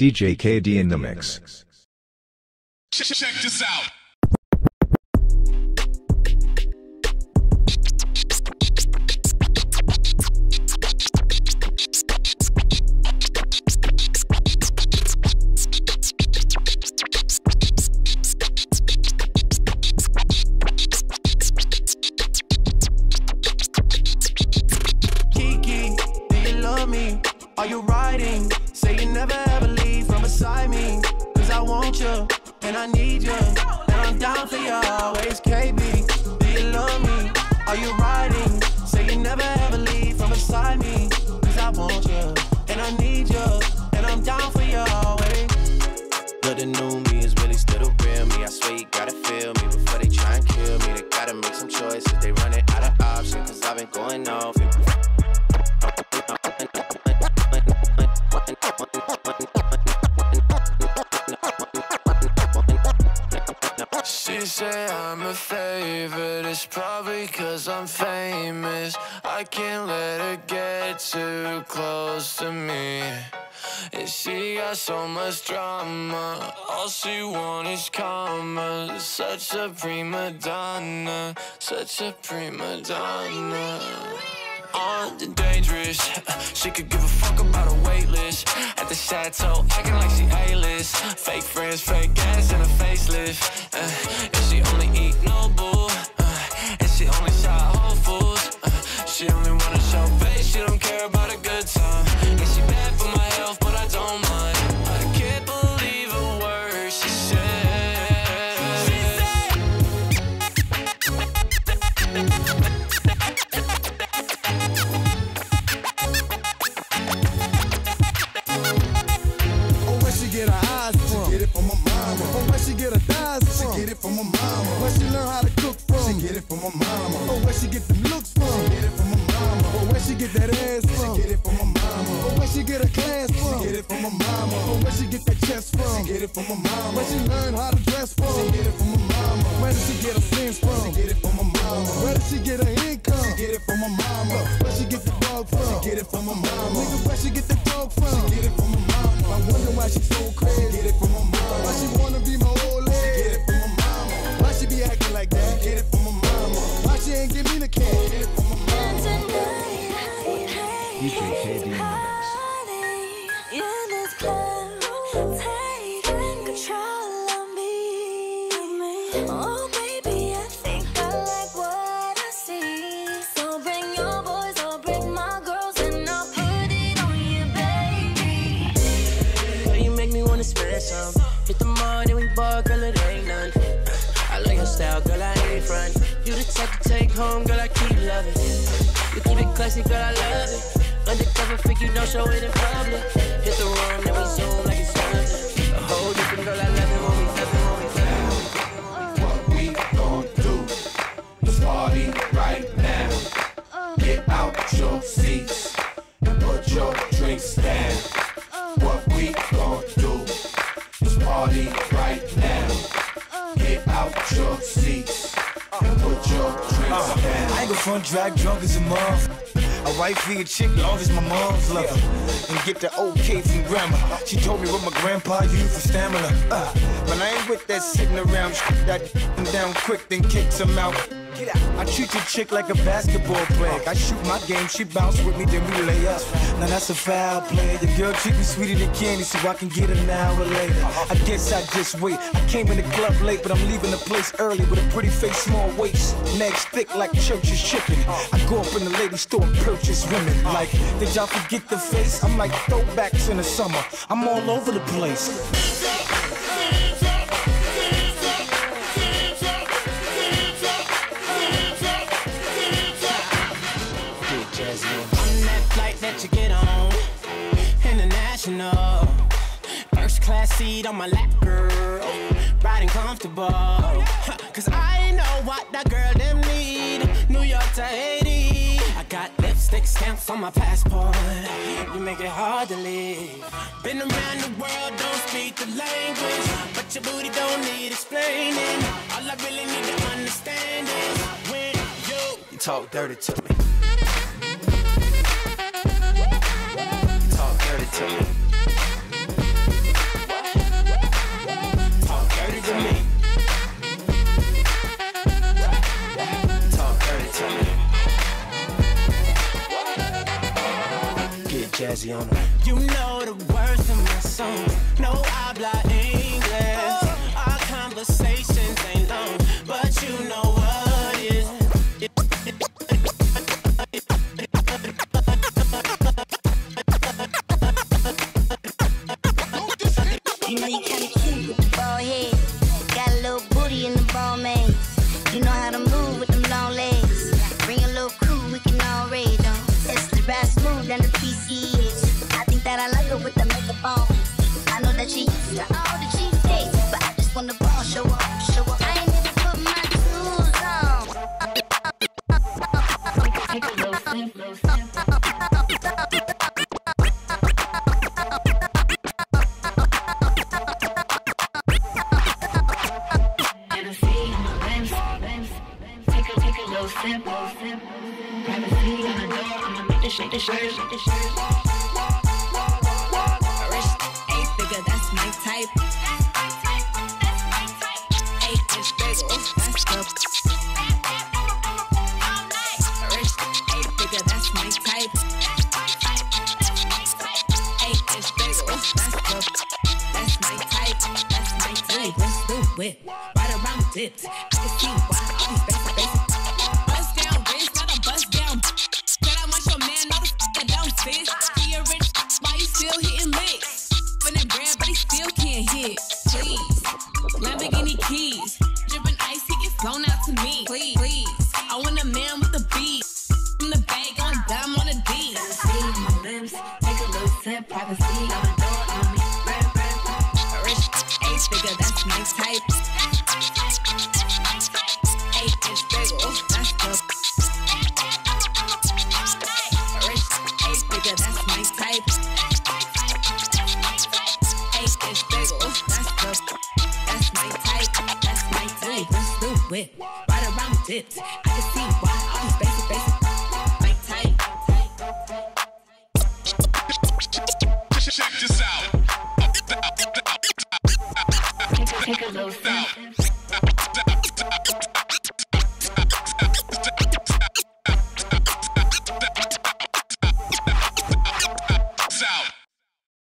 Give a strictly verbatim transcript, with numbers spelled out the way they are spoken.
D J K D in the mix. Check this out. Kiki, do you love me? Are you riding? Say you never ever leave from beside me. Cause I want you, and I need you, and I'm down for you always. K B, do you love me? Are you riding? Say you never ever leave from beside me. Cause I want you, and I need you, and I'm down for you always. But the new me is really still the real me. I swear you gotta feel me before they try and kill me. They gotta make some choices, they running out of options. Cause I've been going off and she say I'm a favorite, it's probably cause I'm famous. I can't let her get too close to me. And she got so much drama, all she want is karma. Such a prima donna, such a prima donna. On the dangerous, she could give a fuck about a wait list. At the chateau, acting like she A-list. Fake friends, fake gas, and a facelift. uh, And she only eat Noble, uh, and she only shot Whole Foods. uh, She only wanna show face, she don't care about a good time. And she bad for my health, but I don't mind. I can't believe a word she said. She said get her eyes from. She get it from her mama. Or where she get her thighs from. She get it from her mama. Where she learn how to cook from. She get it from her mama. Or where she get them looks from. She get it from her mama. Or where she get that ass from. She get it from her mama. Or where she get her class from. She get it from her mama. Or where she get that chest from. She get it from her mama. Where she learn how to dress from. She get it from her mama. Where did she get her friends from? She get it from her mama. Where did she get her income? She get it from her mama. Where she get the dog from? She get it from her mama. Nigga, where she get the dog from? She get it from her mama. I wonder why she so crazy. She get it from her mama. Why she wanna be my old lady? She get it from her mama. Why she be acting like that? She get it from her mama. Why she ain't give me the cash? She get it from her mama. D J K D in the mix. In this club, taking control of me. Oh baby, I think I like what I see. So bring your boys or bring my girls and I'll put it on you, baby. Girl, you make me wanna spend some. Hit the mall, then we bar, girl, it ain't none. I like your style, girl, I ain't front. You the type to take home, girl, I keep loving. You keep it classy, girl, I love it. Undercover freak, you don't show it in public. Hit the room, then we zoom like it's something. A whole different girl, I love it when we love it, when we love it. What we gon' do is party right now. Get out your seats and put your drinks down. What we gon' do is party right now. Get out your seats and put your drinks uh, down. I ain't go front drag drunk as a mom. A wife for a chick, long as my mom's love her. And get the okay from grandma. She told me what my grandpa used for stamina. Uh, but I ain't with that sitting around shit that them down quick, then kicks them out. I treat your chick like a basketball player. I shoot my game, she bounce with me, then we lay up. Now that's a foul play. Your girl treat me sweeter than candy, so I can get an hour later. I guess I just wait. I came in the club late, but I'm leaving the place early with a pretty face, small waist, next thick like church's chicken. I go up in the lady store and purchase women. Like, did y'all forget the face? I'm like throwbacks in the summer. I'm all over the place. On that flight that you get on, international, first class seat on my lap, girl, riding comfortable. Cause I know what that girl them need. New York to Haiti, I got lipstick stamps on my passport. You make it hard to leave. Been around the world, don't speak the language, but your booty don't need explaining. All I really need to understand is when you, you talk dirty to me. Talk dirty to me. on them. You know the words of my song. No habla English. Our conversations ain't long, but you know what is. You know you kinda cute with the bald head. Got a little booty in the ball maze. You know how to move with them long legs. Bring a little crew, we can all raid on. It's the rap smooth and the P C is. I think that I like her with the makeup on. I know that she used to all the cheap dates, but I just wanna ball, show up, show up. I ain't even put my shoes on. Take a little sip, little sip. Sip, sip. Privacy on the door, I'ma make the shake the shirt, shake the shirt. Rich, eight figure, that's my type. Eight inch bagel, that's the. Rich, eight figure, that's my type. Eight inch bagel, that's the. That's my type, that's my type. Let's do it, right around dips. I can see why all these basic basic. He a rich, why you still hitting licks? From that grab, but he still can't hit. Please, Lamborghini keys, dripping ice, he gets blown out to me. Please, please, I want a man with a beat. From the bag on dumb on a D. See my lips, take a little sip, privacy on the door, on me. Rich, eight figure, that's my type. Eight inch bagel, that's the. That's my type. Eight inch bagel, that's the. That's my type. That's my type. Let's do it. Right around dips. I can see why all these basic basic. My type. Check this out. Take a, take a little sip.